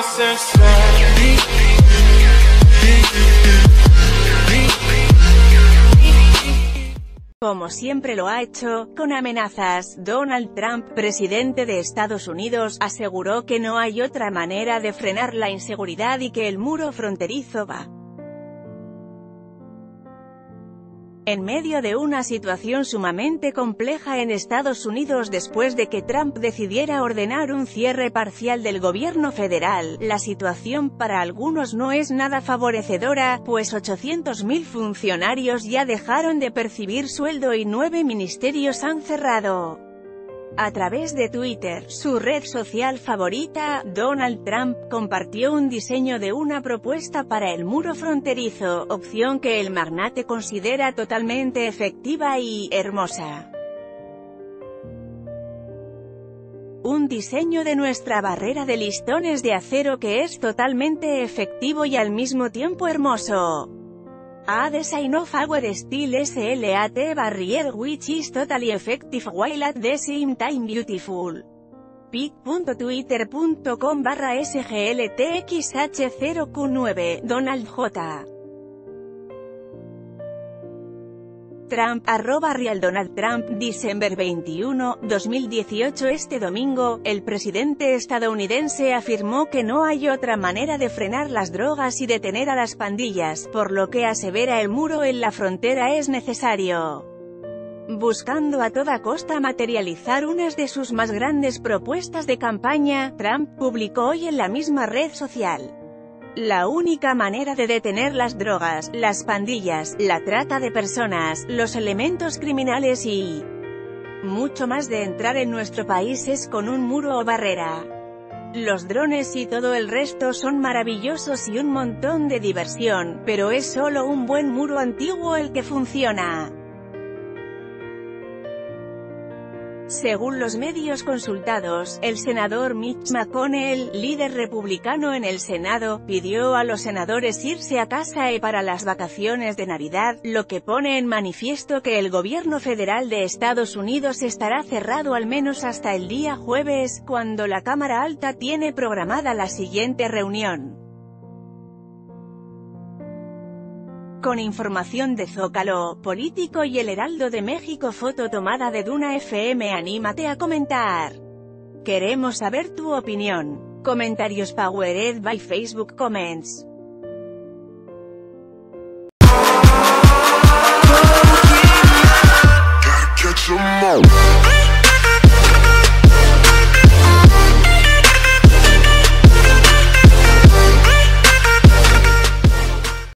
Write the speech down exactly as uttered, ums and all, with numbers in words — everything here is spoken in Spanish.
Como siempre lo ha hecho, con amenazas, Donald Trump, presidente de Estados Unidos, aseguró que no hay otra manera de frenar la inseguridad y que el muro fronterizo va en medio de una situación sumamente compleja en Estados Unidos después de que Trump decidiera ordenar un cierre parcial del gobierno federal. La situación para algunos no es nada favorecedora, pues ochocientos mil funcionarios ya dejaron de percibir sueldo y nueve ministerios han cerrado. A través de Twitter, su red social favorita, Donald Trump compartió un diseño de una propuesta para el muro fronterizo, opción que el magnate considera totalmente efectiva y hermosa. Un diseño de nuestra barrera de listones de acero que es totalmente efectivo y al mismo tiempo hermoso. A design of our steel slat barrier which is totally effective while at the same time beautiful. pic punto twitter punto com barra S G L T X H cero Q nueve, Donald J. Trump, arroba Real Donald Trump, diciembre veintiuno, dos mil dieciocho. Este domingo, el presidente estadounidense afirmó que no hay otra manera de frenar las drogas y detener a las pandillas, por lo que asevera el muro en la frontera es necesario. Buscando a toda costa materializar una de sus más grandes propuestas de campaña, Trump publicó hoy en la misma red social: la única manera de detener las drogas, las pandillas, la trata de personas, los elementos criminales y mucho más de entrar en nuestro país es con un muro o barrera. Los drones y todo el resto son maravillosos y un montón de diversión, pero es solo un buen muro antiguo el que funciona. Según los medios consultados, el senador Mitch McConnell, líder republicano en el Senado, pidió a los senadores irse a casa para las vacaciones de Navidad, lo que pone en manifiesto que el gobierno federal de Estados Unidos estará cerrado al menos hasta el día jueves, cuando la Cámara Alta tiene programada la siguiente reunión. Con información de Zócalo, Político y El Heraldo de México. Foto tomada de Duna F M. Anímate a comentar. Queremos saber tu opinión. Comentarios powered by Facebook Comments.